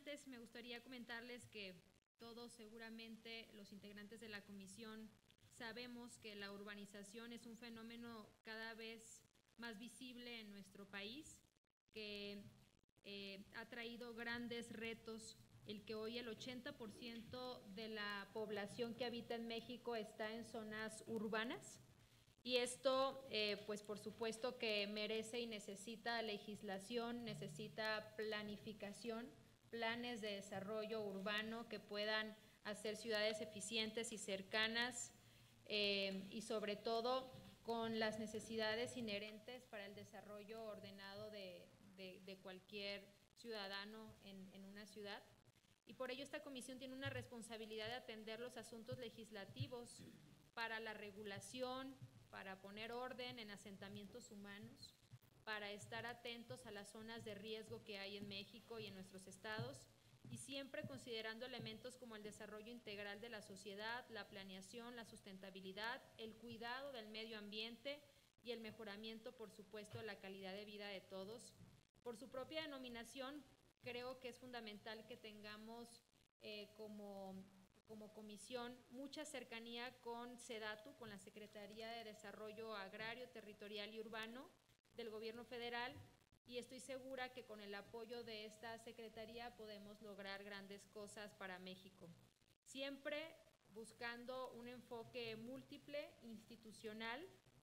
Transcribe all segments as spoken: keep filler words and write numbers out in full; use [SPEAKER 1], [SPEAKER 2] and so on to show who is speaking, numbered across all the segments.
[SPEAKER 1] antes me gustaría comentarles que todos seguramente los integrantes de la comisión sabemos que la urbanización es un fenómeno cada vez más visible en nuestro país, que eh, ha traído grandes retos. El que hoy el ochenta por ciento de la población que habita en México está en zonas urbanas, y esto eh, pues por supuesto que merece y necesita legislación, necesita planificación, planes de desarrollo urbano que puedan hacer ciudades eficientes y cercanas, eh, y sobre todo con las necesidades inherentes para el desarrollo ordenado de, de, de cualquier ciudadano en, en una ciudad. Y por ello esta comisión tiene una responsabilidad de atender los asuntos legislativos para la regulación, para poner orden en asentamientos humanos, para estar atentos a las zonas de riesgo que hay en México y en nuestros estados, y siempre considerando elementos como el desarrollo integral de la sociedad, la planeación, la sustentabilidad, el cuidado del medio ambiente y el mejoramiento, por supuesto, de la calidad de vida de todos. Por su propia denominación, creo que es fundamental que tengamos eh, como, como comisión mucha cercanía con SEDATU, con la Secretaría de Desarrollo Agrario, Territorial y Urbano del Gobierno Federal, y estoy segura que con el apoyo de esta Secretaría podemos lograr grandes cosas para México. Siempre buscando un enfoque múltiple, institucional,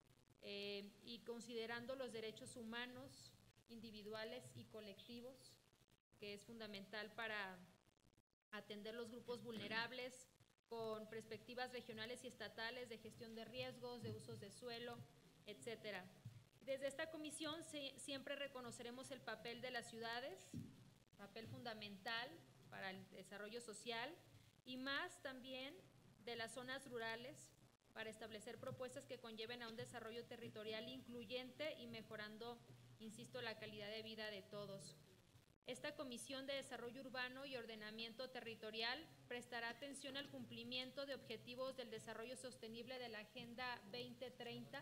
[SPEAKER 1] eh, y considerando los derechos humanos, individuales y colectivos, que es fundamental para atender los grupos vulnerables, con perspectivas regionales y estatales de gestión de riesgos, de usos de suelo, etcétera. Desde esta comisión se, siempre reconoceremos el papel de las ciudades, papel fundamental para el desarrollo social, y más también de las zonas rurales, para establecer propuestas que conlleven a un desarrollo territorial incluyente y mejorando, insisto, la calidad de vida de todos. Esta Comisión de Desarrollo Urbano y Ordenamiento Territorial prestará atención al cumplimiento de objetivos del desarrollo sostenible de la Agenda veinte treinta.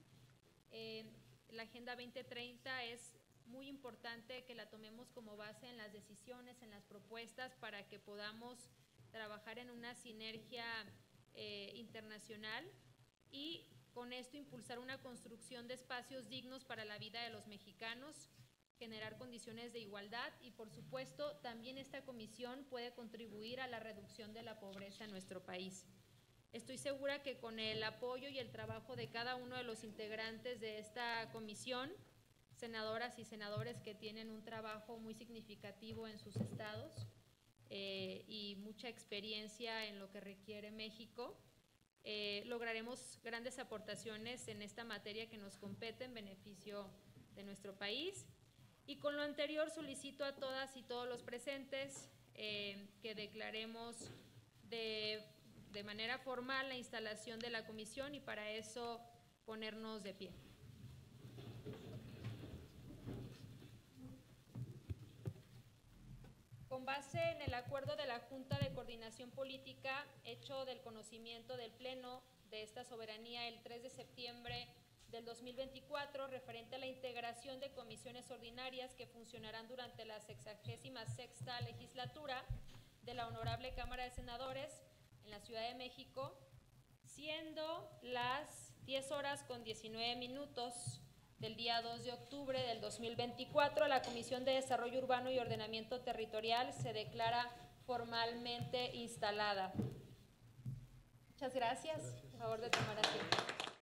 [SPEAKER 1] Eh, la Agenda veinte treinta es muy importante que la tomemos como base en las decisiones, en las propuestas, para que podamos trabajar en una sinergia eh, internacional y con esto impulsar una construcción de espacios dignos para la vida de los mexicanos, generar condiciones de igualdad, y por supuesto también esta comisión puede contribuir a la reducción de la pobreza en nuestro país. Estoy segura que con el apoyo y el trabajo de cada uno de los integrantes de esta comisión, senadoras y senadores que tienen un trabajo muy significativo en sus estados eh, y mucha experiencia en lo que requiere México, eh, lograremos grandes aportaciones en esta materia que nos compete en beneficio de nuestro país. Y con lo anterior solicito a todas y todos los presentes eh, que declaremos de, de manera formal la instalación de la comisión, y para eso ponernos de pie. Con base en el acuerdo de la Junta de Coordinación Política hecho del conocimiento del Pleno de esta soberanía el tres de septiembre del dos mil veinticuatro, referente a la integración de comisiones ordinarias que funcionarán durante la sexagésima sexta legislatura de la Honorable Cámara de Senadores en la Ciudad de México, siendo las diez horas con diecinueve minutos del día dos de octubre del dos mil veinticuatro, la Comisión de Desarrollo Urbano y Ordenamiento Territorial se declara formalmente instalada. Muchas gracias. Por favor de tomar asiento.